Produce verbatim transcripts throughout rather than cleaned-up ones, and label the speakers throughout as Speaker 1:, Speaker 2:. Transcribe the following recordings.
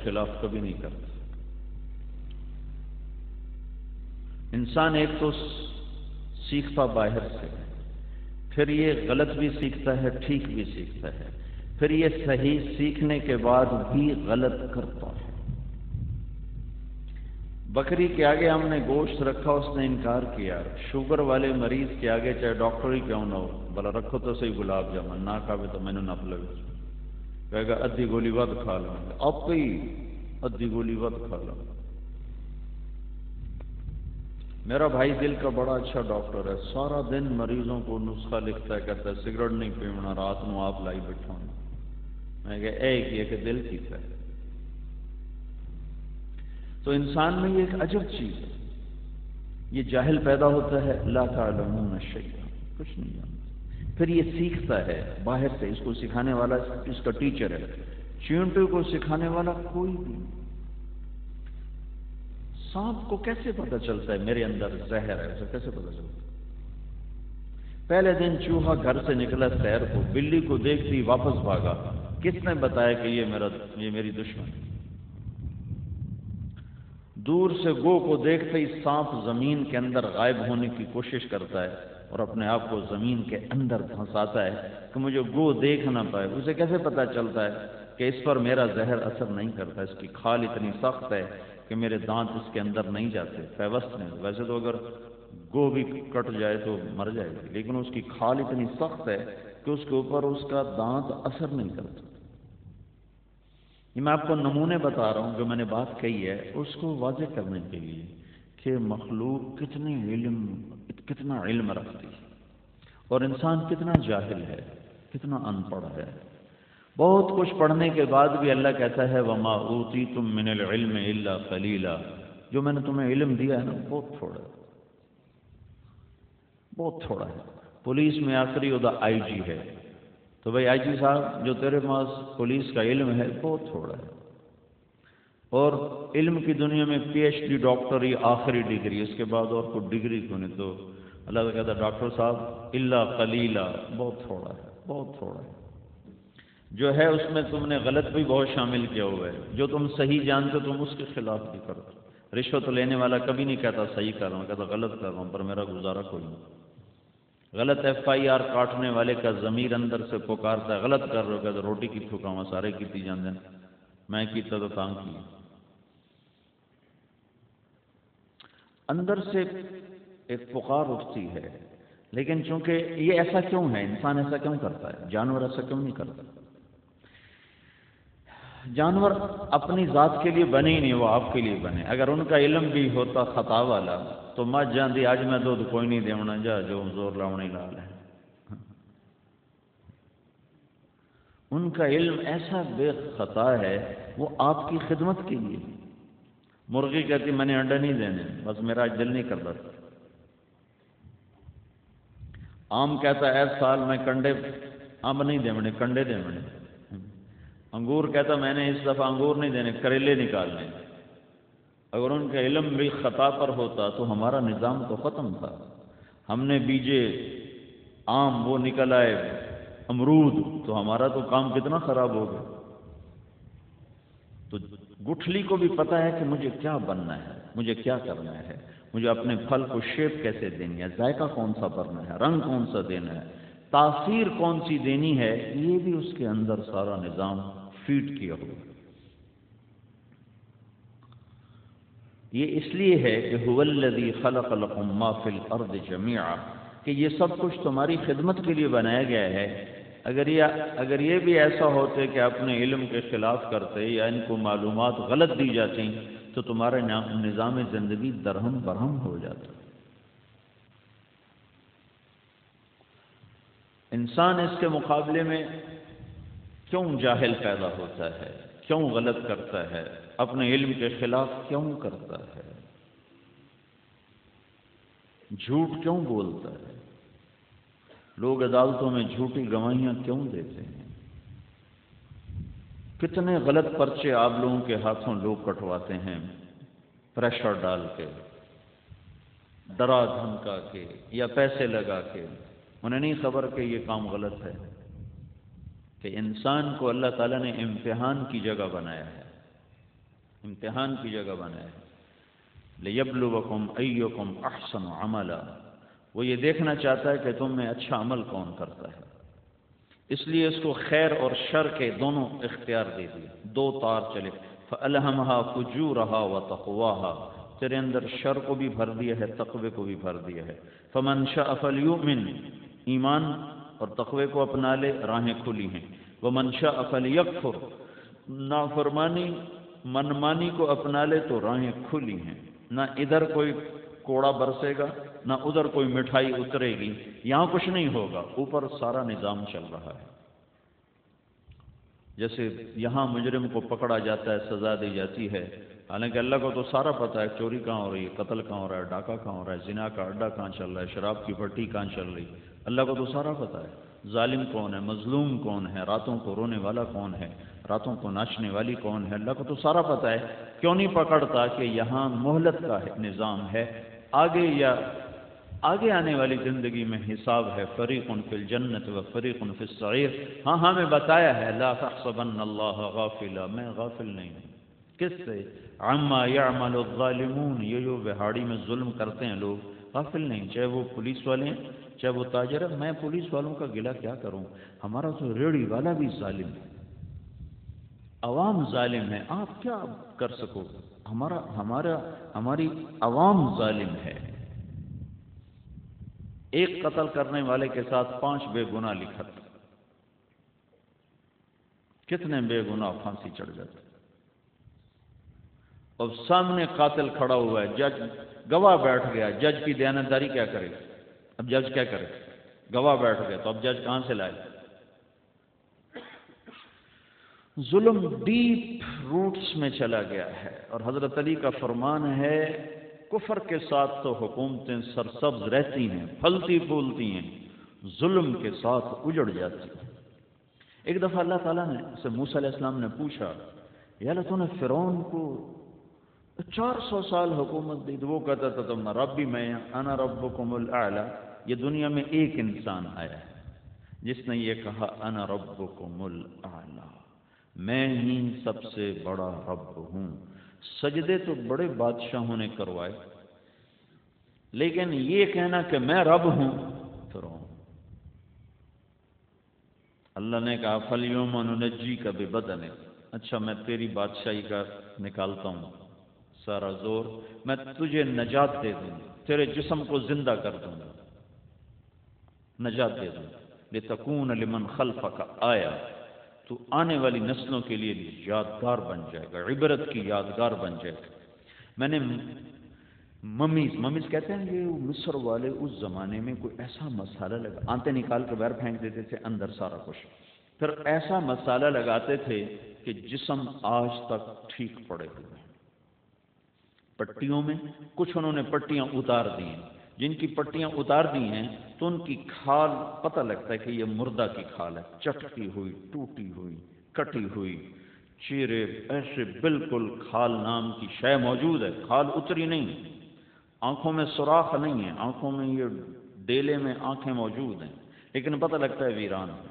Speaker 1: خلاف کبھی نہیں کرتا۔ انسان ایک تو سیکھتا باہر سے، پھر یہ غلط بھی سیکھتا ہے، ٹھیک بھی سیکھتا ہے، پھر یہ صحیح سیکھنے کے بعد بھی غلط کرتا ہے۔ بکری کے آگے ہم نے گوشت رکھا، اس نے انکار کیا۔ شوگر والے مریض کے آگے چاہے ڈاکٹر ہی کیوں نہ ہو، بلا رکھو تو صحیح گلاب جامن نہ کھاوے تو میں نے نپ لگے، کہے گا ادھی گولی ود کھا لوں، آپ ہی ادھی گولی ود کھا لوں۔ میرا بھائی دل کا بڑا اچھا ڈاکٹر ہے، سارا دن مریضوں کو نسخہ لکھتا ہے، کہتا ہے سگریٹ نہیں پیونا، رات نو آپ لائی بیٹھا ہوں۔ میں کہ ایک یہ کہ دل پیتا ہے۔ تو انسان میں یہ ایک عجب چیز ہے، یہ جاہل پیدا ہوتا ہے، لا تعلمون شیئا، کچھ نہیں جانتا، پھر یہ سیکھتا ہے باہر سے، اس کو سکھانے والا اس کا ٹیچر ہے، چینٹو کو سکھانے والا کوئی بھی نہیں۔ سانپ کو کیسے پتہ چلتا ہے میرے اندر زہر ہے، اسے کیسے پتہ چلتا ہے؟ پہلے دن چوہا گھر سے نکلا سیر کو، بلی کو دیکھتی واپس بھاگا، کس نے بتایا کہ یہ میرا یہ میری دشمن ہے؟ دور سے گو کو دیکھتے ہی سانپ زمین کے اندر غائب ہونے کی کوشش کرتا ہے اور اپنے آپ کو زمین کے اندر پھنساتا ہے کہ مجھے گو دیکھ نہ پائے۔ اسے کیسے پتہ چلتا ہے کہ اس پر میرا زہر اثر نہیں کرتا، اس کی کھال اتنی سخت ہے کہ میرے دانت اس کے اندر نہیں جاتے، پیوست نہیں۔ ویسے تو اگر گو بھی کٹ جائے تو مر جائے گی، لیکن اس کی کھال اتنی سخت ہے کہ اس کے اوپر اس کا دانت اثر نہیں کرتا۔ یہ میں آپ کو نمونے بتا رہا ہوں، جو میں نے بات کہی ہے اس کو واضح کرنے کے لیے کہ مخلوق کتنی علم کتنا علم رکھتی ہے اور انسان کتنا جاہل ہے، کتنا ان پڑھ ہے۔ بہت کچھ پڑھنے کے بعد بھی اللہ کہتا ہے وما اوتیتم من العلم الا قلیلا، جو میں نے تمہیں علم دیا ہے نا بہت تھوڑا ہے، بہت تھوڑا ہے۔ پولیس میں آخری عہدہ آئی جی ہے، تو بھائی آئی جی صاحب جو تیرے پاس پولیس کا علم ہے بہت تھوڑا ہے، اور علم کی دنیا میں پی ایچ ڈی ڈاکٹر یہ آخری ڈگری، اس کے بعد اور کوئی ڈگری کیوں نہیں؟ تو اللہ تعالیٰ کہتا ہے ڈاکٹر صاحب الا قلیلا، بہت تھوڑا ہے، بہت تھوڑا ہے۔ جو ہے اس میں تم نے غلط بھی بہت شامل کیا ہوا ہے، جو تم صحیح جانتے تم اس کے خلاف بھی کرتے۔ رشوت لینے والا کبھی نہیں کہتا صحیح کر رہا ہوں، کہتا غلط کر رہا ہوں پر میرا گزارا کوئی نہیں۔ غلط ایف آئی آر کاٹنے والے کا ضمیر اندر سے پکارتا ہے غلط کر رہے ہو، کہتا روٹی کی ٹھکاواں سارے کیتی جاندے ہیں، میں کیتا تو تاں کی۔ اندر سے ایک پکار اٹھتی ہے، لیکن چونکہ یہ ایسا کیوں ہے، انسان ایسا کیوں کرتا ہے، جانور ایسا کیوں نہیں کرتا؟ جانور اپنی ذات کے لیے بنے ہی نہیں، وہ آپ کے لیے بنے۔ اگر ان کا علم بھی ہوتا خطا والا تو مجھ جاندی آج میں دودھ کوئی نہیں دیونا، جا جو زور لاؤنی لال ہے۔ ان کا علم ایسا بے خطا ہے، وہ آپ کی خدمت کے لیے۔ مرغی کہتی میں نے انڈے نہیں دینے، بس میرا دل نہیں کرتا۔ آم کہتا ہے اس سال میں کنڈے آم نہیں دیونے، کنڈے دیونے۔ انگور کہتا میں نے اس دفعہ انگور نہیں دینے، کریلے نکالنے۔ اگر ان کا علم بھی خطا پر ہوتا تو ہمارا نظام تو ختم تھا۔ ہم نے بیجے آم، وہ نکل آئے امرود، تو ہمارا تو کام کتنا خراب ہو گیا۔ تو گٹھلی کو بھی پتہ ہے کہ مجھے کیا بننا ہے، مجھے کیا کرنا ہے، مجھے اپنے پھل کو شیپ کیسے دینی ہے، ذائقہ کون سا بھرنا ہے، رنگ کون سا دینا ہے، تاثیر کون سی دینی ہے، یہ بھی اس کے اندر سارا نظام فیڈ کیا ہوا۔ یہ اس لیے ہے کہ هو الذی خلق لکم ما فی الارض جميعا، کہ یہ سب کچھ تمہاری خدمت کے لیے بنایا گیا ہے۔ اگر یہ اگر یہ بھی ایسا ہوتے کہ اپنے علم کے خلاف کرتے یا ان کو معلومات غلط دی جاتی تو تمہارا نظام زندگی درہم برہم ہو جاتا۔ انسان اس کے مقابلے میں کیوں جاہل پیدا ہوتا ہے، کیوں غلط کرتا ہے، اپنے علم کے خلاف کیوں کرتا ہے، جھوٹ کیوں بولتا ہے، لوگ عدالتوں میں جھوٹی گواہیاں کیوں دیتے ہیں، کتنے غلط پرچے آپ لوگوں کے ہاتھوں لوگ کٹواتے ہیں، پریشر ڈال کے، ڈرا دھمکا کے یا پیسے لگا کے۔ انہیں نہیں خبر کہ یہ کام غلط ہے، کہ انسان کو اللہ تعالیٰ نے امتحان کی جگہ بنایا ہے۔ امتحان کی جگہ بنایا ہے۔ لِيَبْلُوَكُمْ أَيُّكُمْ أَحْسَنُ عَمَلًا، وہ یہ دیکھنا چاہتا ہے کہ تم میں اچھا عمل کون کرتا ہے، اس لیے اس کو خیر اور شر کے دونوں اختیار دے دیے، دو تار چلے۔ فَأَلْهَمَهَا فُجُورَهَا وَتَقْوَاهَا، تیرے اندر شر کو بھی بھر دیا ہے، تقوی کو بھی بھر دیا ہے۔ فَمَنْ شَاءَ فَلْيُؤْمِنْ، ایمان اور تقوی کو اپنا لے، راہیں کھلی ہیں۔ وَمَنْ شَاءَ فَلْيَكْفُرْ، نافرمانی منمانی کو اپنا لے تو راہیں کھلی ہیں، نہ ادھر کوئی کوڑا برسے گا نہ ادھر کوئی مٹھائی اترے گی، یہاں کچھ نہیں ہوگا، اوپر سارا نظام چل رہا ہے۔ جیسے یہاں مجرم کو پکڑا جاتا ہے، سزا دی جاتی ہے، حالانکہ اللہ کو تو سارا پتہ ہے چوری کہاں ہو رہی ہے، قتل کہاں ہو رہا ہے، ڈاکہ کہاں ہو رہا ہے، زنا کا اڈا کہاں چل رہا ہے، شراب کی بھٹی کہاں چل رہی ہے، اللہ کو تو سارا پتہ ہے۔ ظالم کون ہے، مظلوم کون ہے، راتوں کو رونے والا کون ہے، راتوں کو ناچنے والی کون ہے، اللہ کو تو سارا پتہ ہے۔ کیوں نہیں پکڑتا؟ کہ یہاں مہلت کا نظام ہے، آگے یا آگے آنے والی زندگی میں حساب ہے۔ فریق فی الجنت و فریق فی السعیر، ہاں ہمیں بتایا ہے لا تحسبن اللہ غافلا، میں غافل نہیں ہوں کس سے؟ عما یعمل الظالمون، یہ جو بہاڑی میں ظلم کرتے ہیں لوگ، غافل نہیں، چاہے وہ پولیس والے ہیں چاہے وہ تاجر ہے۔ میں پولیس والوں کا گلہ کیا کروں، ہمارا تو ریڑھی والا بھی ظالم ہے، عوام ظالم ہے، آپ کیا کر سکو، ہمارا ہمارا ہماری عوام ظالم ہے۔ ایک قتل کرنے والے کے ساتھ پانچ بے گناہ لکھت، کتنے بے گناہ پھانسی چڑھ جاتے، اب سامنے قاتل کھڑا ہوا ہے، جج گواہ بیٹھ گیا، جج کی دیانتداری کیا کرے؟ اب جج کیا کرے؟ گواہ بیٹھ گیا تو اب جج کہاں سے لائے؟ ظلم ڈیپ روٹس میں چلا گیا ہے، اور حضرت علی کا فرمان ہے کفر کے ساتھ تو حکومتیں سرسبز رہتی ہیں، پھلتی پھولتی ہیں، ظلم کے ساتھ اجڑ جاتی ہیں۔ ایک دفعہ اللہ تعالیٰ نے سے موسیٰ علیہ السلام نے پوچھا، یا اللہ تو نے فرعون کو چار سو سال حکومت دی، تو وہ کہتا تھا تم رب بھی میں انا ربکم الاعلی۔ یہ دنیا میں ایک انسان آیا ہے جس نے یہ کہا انا ربکم الاعلی، میں ہی سب سے بڑا رب ہوں۔ سجدے تو بڑے بادشاہوں نے کروائے، لیکن یہ کہنا کہ میں رب ہوں، فرعون۔ اللہ نے کہا فَالْيَوْمَ نُنَجِّيكَ بِبَدَنِكَ، اچھا میں تیری بادشاہی کا نکالتا ہوں سارا زور، میں تجھے نجات دے دوں، تیرے جسم کو زندہ کر دوں گا، نجات دے دوں، لِتَكُونَ لِمَنْ خَلْفَكَ آیَةً، تو آنے والی نسلوں کے لیے یادگار بن جائے گا، عبرت کی یادگار بن جائے گا۔ میں نے ممیز ممیز کہتے ہیں کہ مصر والے اس زمانے میں کوئی ایسا مسالہ لگا، آنتے نکال کے باہر پھینک دیتے تھے، اندر سارا کچھ، پھر ایسا مسالہ لگاتے تھے کہ جسم آج تک ٹھیک پڑے ہوئے ہیں۔ پٹیوں میں کچھ انہوں نے پٹیاں اتار دی ہیں، جن کی پٹیاں اتار دی ہیں تو ان کی کھال پتہ لگتا ہے کہ یہ مردہ کی کھال ہے، چٹکی ہوئی، ٹوٹی ہوئی، کٹی ہوئی، چیرے ایسے بالکل کھال نام کی شے موجود ہے، کھال اتری نہیں، آنکھوں میں سوراخ نہیں ہے، آنکھوں میں یہ ڈیلے میں آنکھیں موجود ہیں، لیکن پتہ لگتا ہے ویران ہے،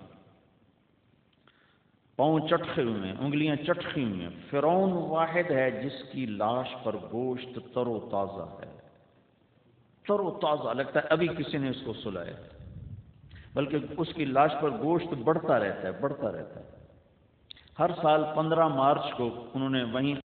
Speaker 1: پاؤں چٹکے ہوئے ہیں، انگلیاں چٹکی ہوئی ہیں۔ فرعون واحد ہے جس کی لاش پر گوشت تر و تازہ ہے، تر و تازہ لگتا ہے ابھی کسی نے اس کو سلایا، بلکہ اس کی لاش پر گوشت بڑھتا رہتا ہے بڑھتا رہتا ہے۔ ہر سال پندرہ مارچ کو انہوں نے وہیں